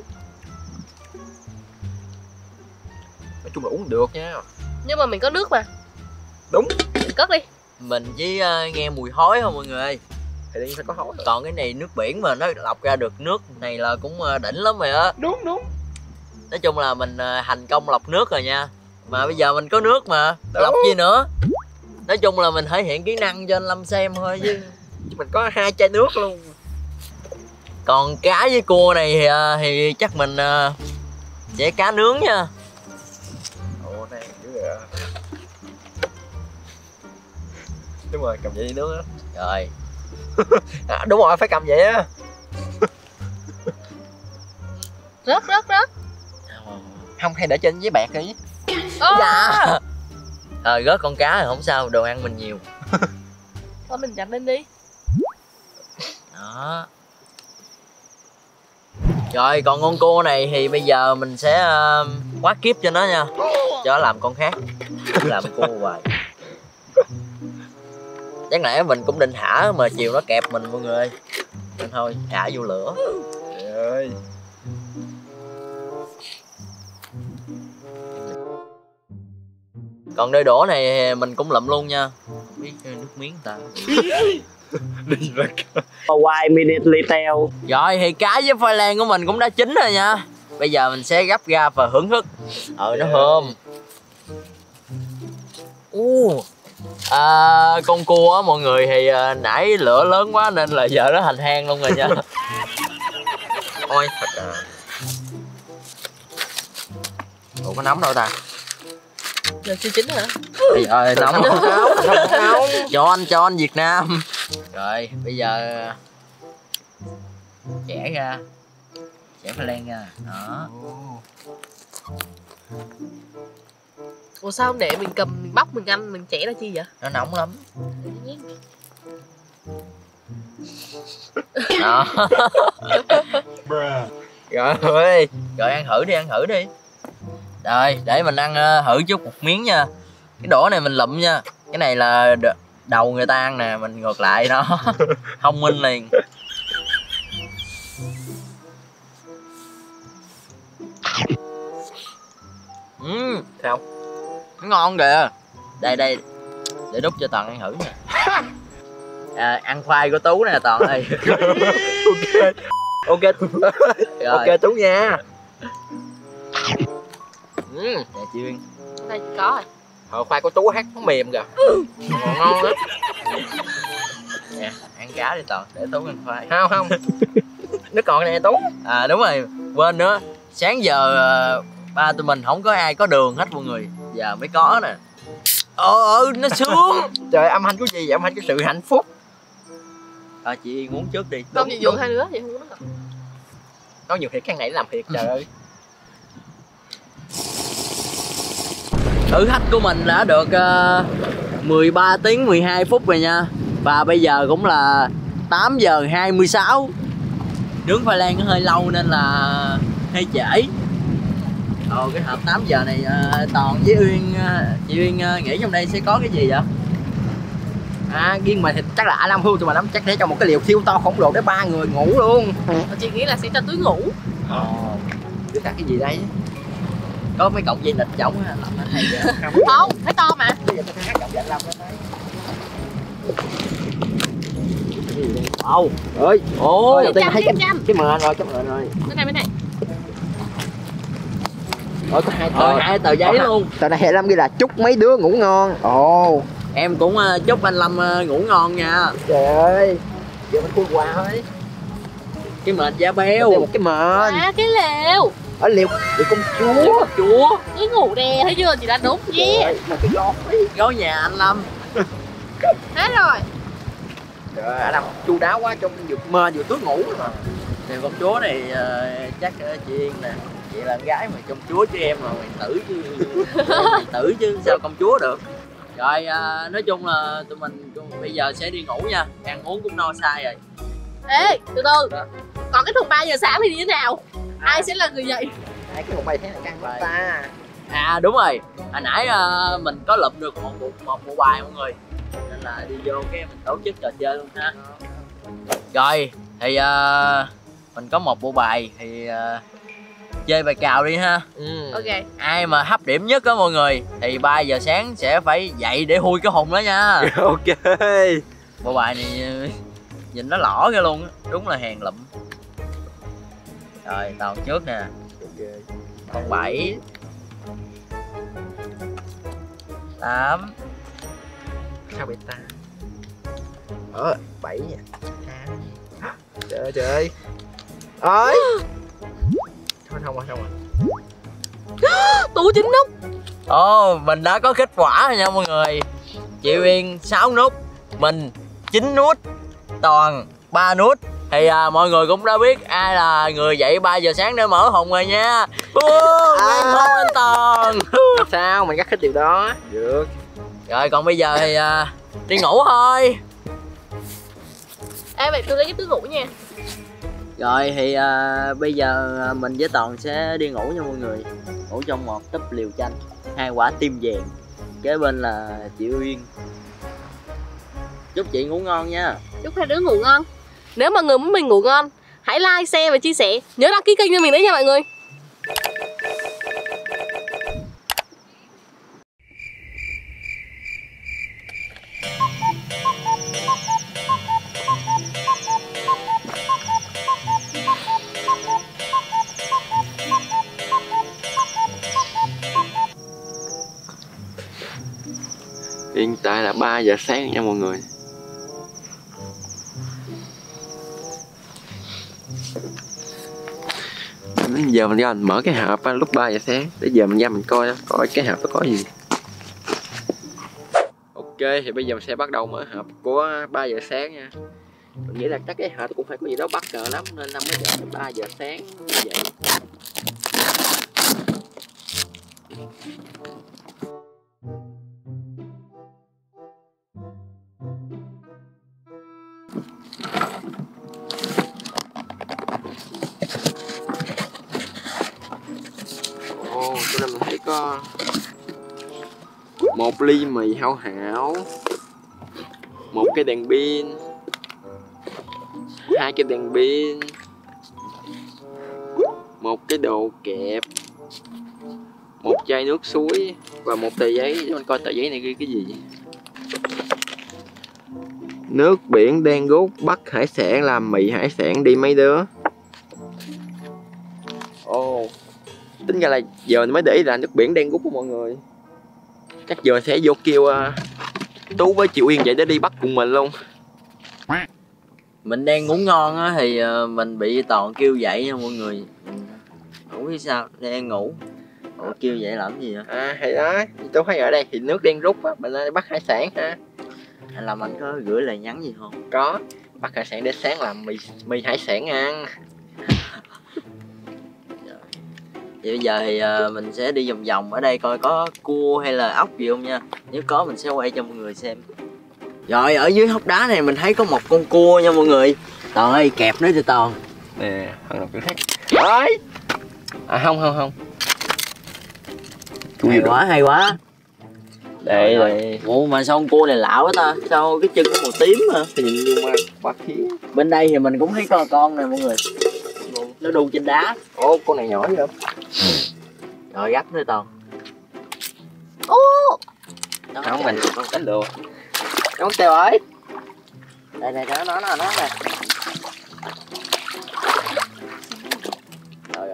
Nói chung là uống được nha. Nhưng mà mình có nước mà. Đúng. Mình cất đi. Mình chỉ nghe mùi khói thôi mọi người. Thì đương nhiên phải có khói. Còn cái này nước biển mà nó lọc ra được nước này là cũng đỉnh lắm rồi á. Đúng. Nói chung là mình thành công lọc nước rồi nha. Mà bây giờ mình có nước mà Đúng. lọc gì nữa. Nói chung là mình thể hiện kỹ năng cho anh Lâm xem thôi chứ. Mình có 2 chai nước luôn. Còn cá với cua này thì chắc mình sẽ cá nướng nha. Ồ này dữ rồi. Đúng rồi, cầm vậy đi nướng á. Rồi. Đúng rồi, phải cầm vậy á. Rớt. Không, hay để trên giấy bạc đi. Dạ. Rớt con cá thì không sao, đồ ăn mình nhiều. Thôi mình chặt lên đi. Đó. Rồi còn con cua này thì bây giờ mình sẽ quá kiếp cho nó nha. Cho nó làm con khác. Làm cua hoài. Chắc nãy mình cũng định thả mà chiều nó kẹp mình mọi người. Nên thôi thả vô lửa. Trời ơi. Còn đôi đũa này mình cũng lụm luôn nha. Không biết nước miếng ta. Đi ra. Why immediately tell. Rồi thì cá với khoai lang của mình cũng đã chín rồi nha. Bây giờ mình sẽ gấp ra và hưởng thức. Nó thơm. Con cua á mọi người thì nãy lửa lớn quá nên là giờ nó thành than luôn rồi nha. Ôi thật à. Ủa có nóng đâu ta? Giờ chưa chín hả? Bây giờ nóng. Cho anh Việt Nam. Rồi bây giờ chẻ ra. Chẻ khoai lang ra. Đó. Ủa sao không để mình cầm, mình bóc, mình ăn, mình chẻ ra chi vậy? Nó nóng lắm. Đó. Rồi ăn thử đi, ăn thử đi. Rồi để mình ăn thử chút một miếng nha. Cái đũa này mình lụm nha. Cái này là đầu người ta ăn nè, mình ngược lại nó. Thông minh liền. Sao? Nó ngon kìa. Đây đây, để đút cho Toàn ăn thử nè. Ăn khoai của Tú nè Toàn ơi. Ok ok Tú nha. Dạ Chuyên. Đây có rồi. Khoai của Tú hát nó mềm kìa. Ngon lắm. Nè, ăn cá đi Toàn, để Tú ăn khoai. Không nó còn nè Tú. À đúng rồi, quên nữa. Sáng giờ ba tụi mình không có ai có đường hết mọi người. Giờ mới có nè. Nó sướng. Trời, âm thanh của gì vậy? Âm thanh của sự hạnh phúc. Chị Yên uống trước đi. Không, chị Dượng hai đứa vậy không uống được. Nói nhiều thiệt, cái này làm thiệt trời ơi. Thử thách của mình đã được 13 tiếng 12 phút rồi nha. Và bây giờ cũng là 8 giờ 26. Nướng khoai lang nó hơi lâu nên là hơi trễ. Cái hộp 8 giờ này Toàn với Uyên, chị Uyên nghĩ trong đây sẽ có cái gì vậy? Riêng mà thì chắc là Nam Hương tụi mình lắm, chắc để cho một cái liều siêu to khổng lồ để 3 người ngủ luôn. Chị nghĩ là sẽ cho túi ngủ. Chứ cả cái gì đây? Có mấy cọng dây nịch trống á, làm nó hay vậy. Không, thấy to mà. Bây giờ tôi hát giọng dạ Lâm lên đấy. Ơi. Ôi, đầu tiên thấy cái chăm. mền rồi, cái mền rồi. Bên này. Có hai tờ giấy luôn. Tờ này Lâm ghi là chúc mấy đứa ngủ ngon. Em cũng chúc anh Lâm ngủ ngon nha. Trời ơi, giờ mình khui quà thôi. Cái mền da beo. Một cái mền. Cái lều. Ở liều công chúa. Cứ ngủ nè, thấy chưa? Chị đã đúng yeah. Một cái Gói nhà anh Lâm. Hết rồi. Trời ơi, Lâm chu đáo quá, trong vừa mền vừa túi ngủ mà. Thì công chúa này chắc chị Yên nè. Chị là con gái mà công chúa chứ em mà hoàng tử chứ. Hoàng tử chứ sao công chúa được. Rồi nói chung là tụi mình bây giờ sẽ đi ngủ nha. Ăn uống cũng no say rồi. Ê, từ từ. Còn cái thùng 3 giờ sáng thì như thế nào? Ai sẽ là người dậy? Cái thùng bay thế này căng quá ta. Đúng rồi. Hồi nãy mình có lụm được một bộ bài mọi người. Nên là đi vô cái mình tổ chức trò chơi luôn ha. Rồi thì mình có một bộ bài thì chơi bài cào đi ha. Ok. Ai mà hấp điểm nhất á mọi người thì 3 giờ sáng sẽ phải dậy để hui cái hùng đó nha. Ok. Bộ bài này nhìn nó lỏ ra luôn á, đúng là hàng lụm. Rồi Toàn trước nè. Con 7 8. Sao bị ta? 7 nha. Trời ơi. Ơi. Không rồi. Tú 9 nút. Mình đã có kết quả rồi nha mọi người. Chị Uyên 6 nút, mình 9 nút, Toàn 3 nút. Thì mọi người cũng đã biết ai là người dậy 3 giờ sáng để mở hùng rồi nha. Anh Toàn. Sao mình rất thích điều đó. Được. Rồi còn bây giờ thì đi ngủ thôi. Ê, vậy tôi lấy cái túi ngủ nha. Rồi thì bây giờ mình với Toàn sẽ đi ngủ nha mọi người. Ngủ trong một túp liều chanh, 2 quả tim vàng. Kế bên là chị Uyên. Chúc chị ngủ ngon nha. Chúc hai đứa ngủ ngon. Nếu mà người muốn mình ngủ ngon, hãy like, share và chia sẻ. Nhớ đăng ký kênh cho mình đấy nha mọi người. Hiện tại là 3 giờ sáng nha mọi người. Giờ mình ra mình mở cái hộp lúc 3 giờ sáng. Để giờ mình ra mình coi cái hộp nó có gì. Ok, thì bây giờ mình sẽ bắt đầu mở hộp của 3 giờ sáng nha. Mình nghĩ là chắc cái hộp cũng phải có gì đó bất ngờ lắm, nên Lâm mới đợi 3 giờ sáng như vậy. Ồ, chỗ này mình thấy có một ly mì hao hảo, một cái đèn pin, hai cái đèn pin, một cái đồ kẹp, một chai nước suối và một tờ giấy. Mình coi tờ giấy này ghi cái gì? Nước biển đen rút, bắt hải sản làm mì hải sản đi mấy đứa. Ồ, tính ra là giờ mới để ý là nước biển đen rút của mọi người. Chắc giờ sẽ vô kêu Tú với chị Uyên vậy để đi bắt cùng mình luôn. Mình đang ngủ ngon á thì mình bị Toàn kêu dậy nha mọi người. Ngủ hay sao? Đang ngủ. Ủa kêu vậy làm gì vậy? À thì đó, Tú thấy ở đây thì nước đen rút á, mình lên bắt hải sản ha. Hay là mình có gửi lời nhắn gì không? Có, bắt hải sản để sáng làm mì hải sản ăn. Vậy bây giờ thì mình sẽ đi vòng vòng ở đây coi có cua hay là ốc gì không nha. Nếu có mình sẽ quay cho mọi người xem. Rồi ở dưới hốc đá này mình thấy có một con cua nha mọi người. Toàn ơi kẹp nó cho Toàn. Nè, thằng nào cứ thấy. Ơi. À không. Hay quá, hay quá. Đây đây. Ủa mà sao con cua này lạ quá ta? Sao cái chân nó màu tím hả? Thì nhìn nhưng mà bạc khí. Bên đây thì mình cũng thấy con này mọi người. Nó đu trên đá. Ồ, con này nhỏ vậy không? Rồi gấp nữa Toàn. Ô, Không mình con đánh được. Con Tèo ơi. Đây nó nè. Rồi.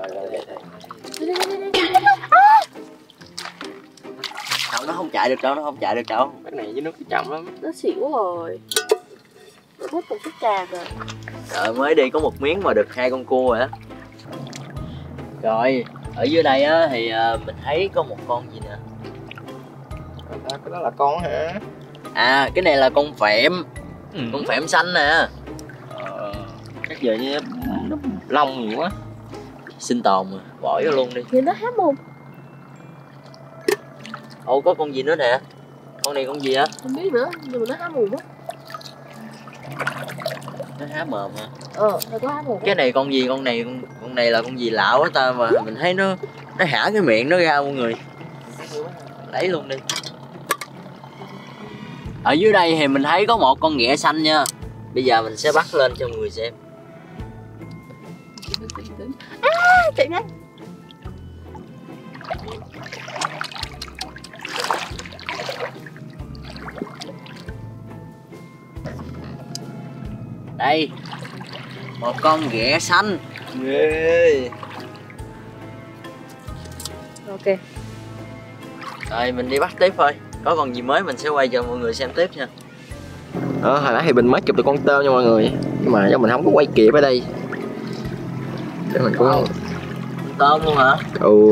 Không, nó không chạy được đâu. Cái này với nước chậm lắm. nó xỉu rồi. Mất một cái trà rồi. Trời, mới đi có một miếng mà được 2 con cua rồi á. Rồi, ở dưới đây á thì mình thấy có một con gì nè. Cái đó là con hả? À, cái này là con phẹm. Con phẹm xanh nè. Chắc giờ như nó lông nhiều quá. Xin Toàn mà, bỏ vô luôn đi. Nhìn nó há mồm. Ồ, có con gì nữa nè. Con này con gì á? Không biết nữa, nhưng mà nó há mồm á. Nó há mồm hả? Nó có há mồm. Cái này con gì? Con này là con gì lạ quá ta, mà mình thấy nó hả cái miệng nó ra mọi người. Lấy luôn đi. Ở dưới đây thì mình thấy có một con ghẹ xanh nha. Bây giờ mình sẽ bắt lên cho mọi người xem. Chạy nhanh. Đây, một con ghẹ xanh. Ghê. Ok. Rồi mình đi bắt tiếp thôi. Có con gì mới mình sẽ quay cho mọi người xem tiếp nha. Hồi nãy thì mình mới chụp được con tôm nha mọi người. Nhưng mà do mình không có quay kịp ở đây. Để mình cũng Tôm luôn hả?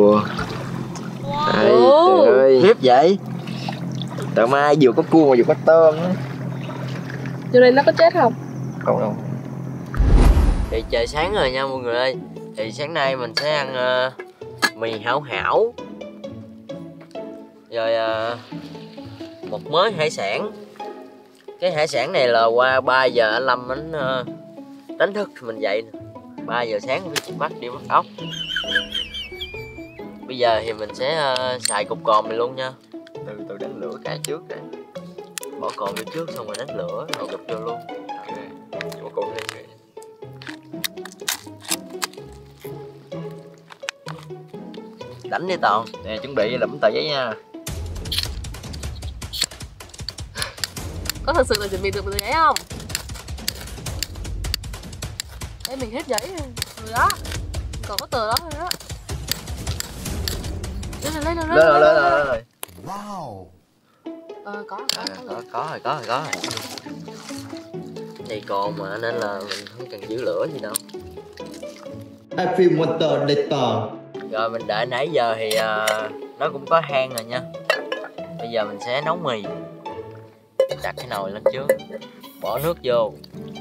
Đây, trời ơi. Khiếp vậy. Tao mai vừa có cua mà vừa có tôm nữa. Chỗ này nó có chết không? Không đâu. Thì trời sáng rồi nha mọi người ơi. Thì sáng nay mình sẽ ăn mì hảo hảo. Rồi một mớ hải sản. Cái hải sản này là qua 3 giờ anh Lâm anh đánh thức mình dậy nè. 3 giờ sáng phải đi bắt ốc. Bây giờ thì mình sẽ xài cục cồn này luôn nha. Từ đánh lửa cái trước đây. Bỏ cồn vô trước xong rồi đánh lửa rồi đục vô luôn. Bỏ cồn lên. Đánh đi Toàn. Nè, chuẩn bị lụm tờ giấy nha. Có thật sự là chuẩn bị được tờ giấy không? Để mình hết giấy rồi đó. Còn có tờ đó thôi đó. Lên Lên. Wow. Có rồi. Đây cồn mà nên là mình không cần giữ lửa gì đâu. I feel water later. Rồi mình đợi nãy giờ thì nó cũng có hang rồi nha. Bây giờ mình sẽ nấu mì. Đặt cái nồi lên trước. Bỏ nước vô.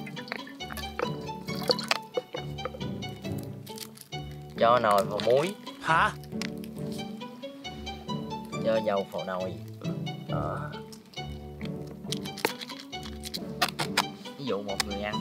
Cho nồi vào muối. Hả? Cho dầu vào nồi. Đó. Ví dụ một người ăn.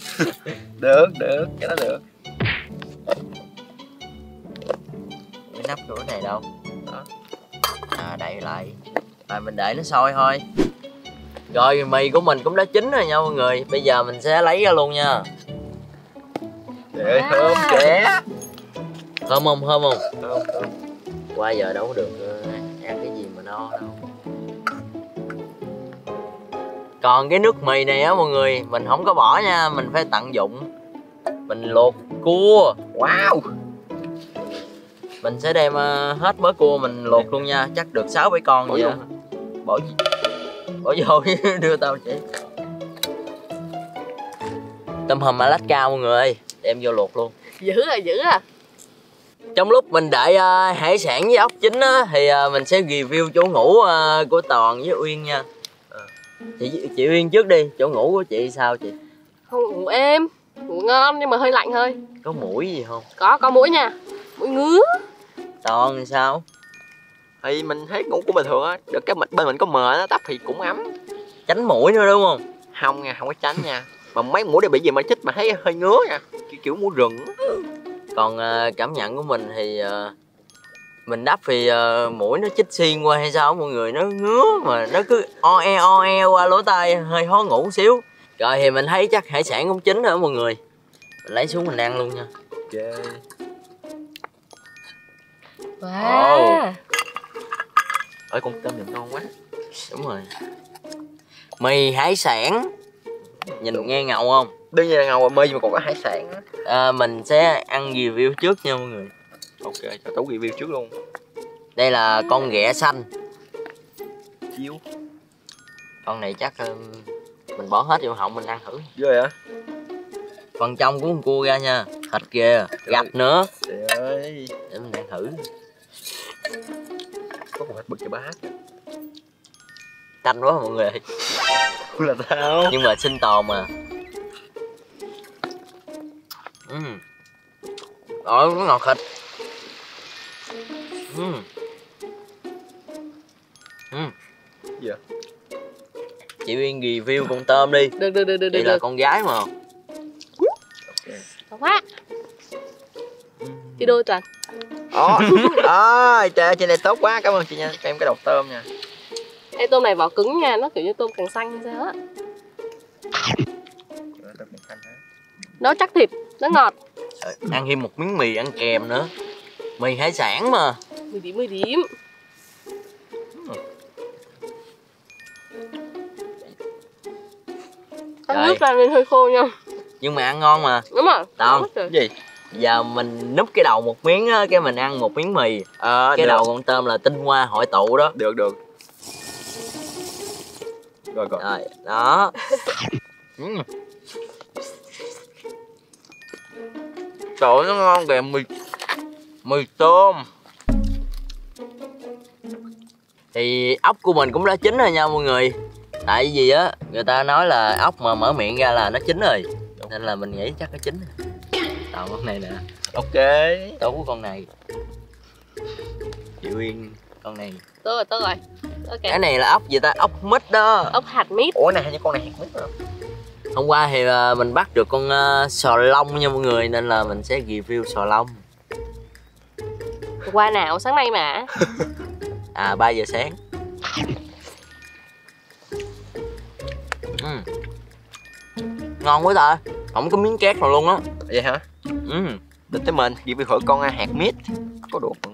Được, cái đó được. nắp của cái này đâu. Đó. Đậy lại. Rồi mình để nó sôi thôi. Rồi mì của mình cũng đã chín rồi nha mọi người. Bây giờ mình sẽ lấy ra luôn nha. Trời ơi, thơm kìa. Thơm không? Thơm. Qua giờ đâu có được ăn cái gì mà no đâu. Còn cái nước mì này á mọi người, mình không có bỏ nha, mình phải tận dụng. Mình luộc cua. Wow. Mình sẽ đem hết mớ cua mình luộc luôn nha, chắc được 6-7 con vậy á. Bỏ vô đưa tao chị. Tôm hùm Alaska mọi người ơi, đem vô luộc luôn. Dữ à. Trong lúc mình đợi hải sản với ốc chín á, thì mình sẽ review chỗ ngủ của Toàn với Uyên nha. Chị Uyên trước đi, chỗ ngủ của chị sao chị? Không, ngủ êm, ngủ ngon nhưng mà hơi lạnh thôi. Có muỗi gì không? Có muỗi nha, muỗi ngứa. Toàn thì sao? Thì mình thấy ngủ cũng bình thường á, được cái bên mình có mền nó tắp thì cũng ấm. Tránh muỗi nữa đúng không? Không nha, không có tránh nha. Mà mấy muỗi đều bị gì mà chích mà thấy hơi ngứa nha, kiểu muỗi rừng. Còn cảm nhận của mình thì mình đắp thì mũi nó chích xuyên qua hay sao mọi người, nó ngứa mà nó cứ o e qua lỗ tai, hơi khó ngủ một xíu. Rồi thì mình thấy chắc hải sản cũng chín rồi mọi người, mình lấy xuống mình ăn luôn nha. Ok. Wow. Ơi con tôm nhìn ngon quá. Đúng rồi. Mì hải sản, nhìn nghe ngầu không? Đương nhiên là ngầu mì mà còn có hải sản á. Mình sẽ ăn review trước nha mọi người. Ok, cho Tú review trước luôn. Đây là con ghẹ xanh. Chiếu. Con này chắc mình bỏ hết vô họng mình ăn thử. Ghê hả? Phần trong của con cua ra nha, thịt kìa, gạch nữa. Trời ơi. Để mình ăn thử. Có con thịt bự cho bát. Tanh quá mọi người. Là sao? Nhưng mà sinh tồn mà. Nó ngọt thịt. Gì vậy? Chị Uyên review con tôm đi. Được. Đây là con gái mà. Ngon quá. Đi đôi Toàn. Trời ơi, chị này tốt quá, cảm ơn chị nha. Cho em cái đầu tôm nha. Ê, tôm này vỏ cứng nha, nó kiểu như tôm càng xanh hay sao á. Nó chắc thịt, nó ngọt. Ăn thêm một miếng mì ăn kèm nữa. Mì hải sản mà. 10 điểm. Ăn nước ra nên hơi khô nha. Nhưng mà ăn ngon mà. Đúng rồi. Toàn. Gì? Giờ mình núp cái đầu một miếng á, cái mình ăn một miếng mì. Cái được. đầu con tôm là tinh hoa hội tụ đó. Được. Rồi. Rồi, đó. Trời ơi, nó ngon kìa, mì tôm. Thì ốc của mình cũng đã chín rồi nha mọi người. Tại vì á, người ta nói là ốc mà mở miệng ra là nó chín rồi. Nên là mình nghĩ chắc nó chín rồi. Còn con này nè. Ok. Tú con này. Chị Uyên con này. Tôi rồi. Okay. Cái này là ốc gì ta? Ốc mít đó. Ốc hạt mít. Ủa này, con này hạt mít hả? Hôm qua thì mình bắt được con sò lông nha mọi người, nên là mình sẽ review sò lông. Qua nào, sáng nay mà. 3 giờ sáng. Ngon quá ta. Không có miếng két nào luôn á. Vậy hả? Đến tới mình review thử con hạt mít. Có đồ không?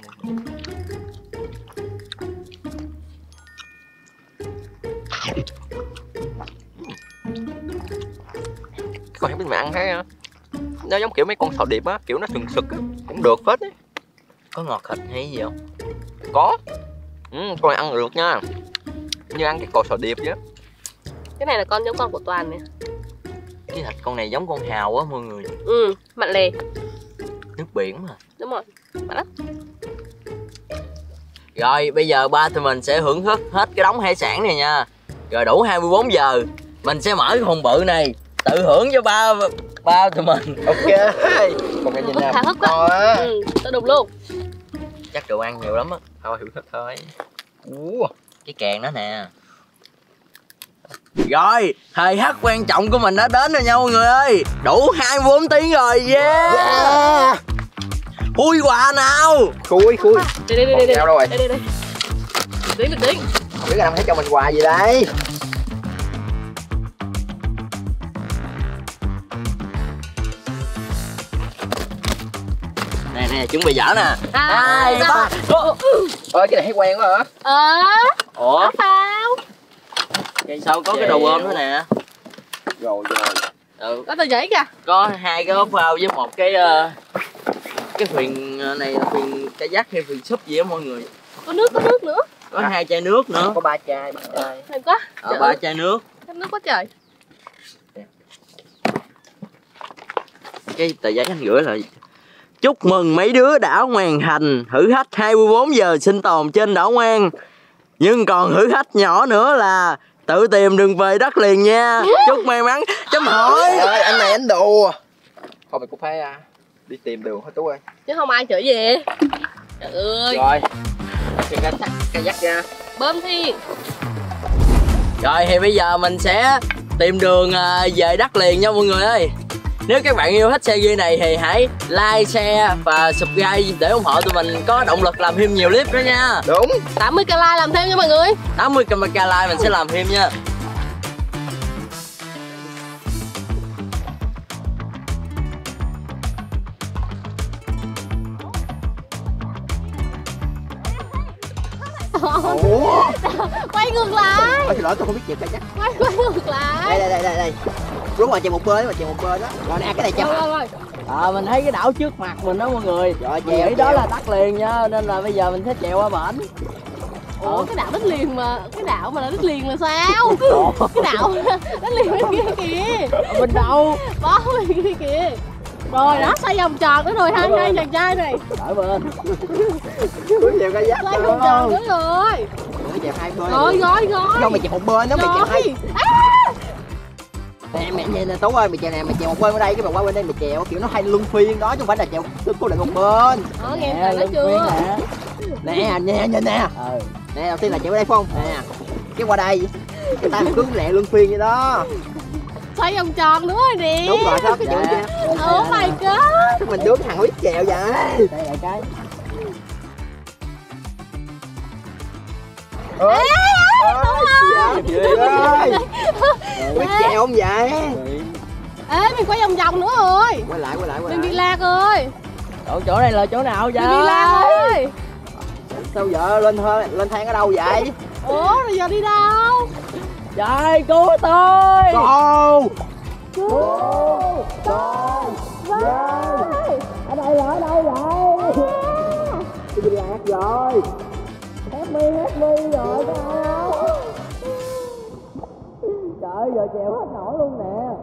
Con hạt mít mà ăn thấy nó giống kiểu mấy con sò điệp á, kiểu nó sừng sực á, cũng được phết á. Có ngọt thịt hay gì không? Có. Con này ăn được nha. Như ăn cái cò sò điệp vậy. Cái này là con giống con của Toàn nè. Cái thịt con này giống con hào á mọi người. Mặn lè. Nước biển mà. Đúng rồi, mặn lắm. Rồi bây giờ ba tụi mình sẽ hưởng thức hết cái đống hải sản này nha. Rồi đủ 24 giờ mình sẽ mở cái hùng bự này tự hưởng cho ba tụi mình. Ok. Còn cái nhìn nào Thả hức quá. Tao đục luôn. Chắc đồ ăn nhiều lắm á. Thôi hiểu thích thôi. Cái kèn đó nè. Rồi, thời khắc quan trọng của mình đã đến rồi nha mọi người ơi. Đủ 24 tiếng rồi, yeah. Khui quà nào. Khui. Đây. Kẹo đâu rồi? Đây. Bình tĩnh. Không biết là thấy cho mình quà gì đây. Nè chuẩn bị dở nè. 2, 3. Ơi cái này thấy quen quá hả? Ủa Phao. sao có cái đồ ôm nữa nè. Rồi. Ừ. Có tờ giấy kìa. Có 2 cái ốp phao với một cái thuyền này là thuyền kayak hay thuyền súp gì á mọi người. Có nước nữa. Có 2 chai nước nữa. Có 3 chai. Hay quá. 3 chai nước. Nước quá trời. Cái tờ giấy anh gửi là chúc mừng mấy đứa đã hoàn thành thử thách 24 giờ sinh tồn trên đảo Ngoan. Nhưng còn thử thách nhỏ nữa là tự tìm đường về đất liền nha. Chúc may mắn. Chấm hỏi. Ơi anh này anh đùa. Thôi mày cũng phải đi tìm đường thôi Tú ơi. Chứ không ai chửi về. Trời ơi. Rồi. Thì cái dắt ra. Bơm Thiên. Rồi thì bây giờ mình sẽ tìm đường về đất liền nha mọi người ơi. Nếu các bạn yêu thích series này thì hãy like, share và subscribe để ủng hộ tụi mình có động lực làm thêm nhiều clip đó nha. Đúng. 80k like làm thêm nha mọi người. 80k like mình sẽ làm thêm nha. Ủa? Quay ngược lại. Ôi, xin lỗi tôi không biết chèo kayak. Quay ngược lại. Đây. Đúng rồi, chèo một bên đó. Rồi nè, cái này chèo. Rồi. Mình thấy cái đảo trước mặt mình đó mọi người. Rồi Mình nghĩ đó là đất liền nha, nên là bây giờ mình sẽ chèo qua bển. Ủa cái đảo đất liền mà, cái đảo mà là đất liền là sao? Cái đảo đất liền bên kia kìa. Bên đâu? Đó bên kia kìa. Rồi đó xoay vòng tròn đó rồi hai chàng trai này. Ở bên. Chèo kayak. Xoay vòng tròn đó rồi. Chèo hai bên. Rồi. Đâu mày chèo một bên đó, mày chèo hai. Nè mẹ vậy nè Tú ơi, mày chèo một bên ở đây cái mày qua bên đây mày chèo kiểu nó hay luân phiên đó chứ không phải là chèo cố định một bên. Nghe thằng nói chưa? Nè. Nè đầu tiên là chèo ở đây phải không? Nè. Cái qua đây. Cái tay mày cứ lẹ luân phiên vậy đó. Xoay vòng tròn nữa rồi nè. Đúng rồi sao cái chữ kia. Oh my god. Mình đứa thằng biết chèo vậy. Đây là cái. Ê, ơi. Biết chèo không vậy? Ê mình quay vòng vòng nữa rồi. Quay lại. Mình bị lạc rồi. Chỗ này là chỗ nào vậy? Mình bị lạc rồi. Sao giờ lên thang ở đâu vậy? Ủa rồi giờ đi đâu? Trời cứu tôi. Cô. Ở đây rồi Tôi bị lạc rồi. Help me rồi. Trời ơi giờ chèo hết nổi luôn nè.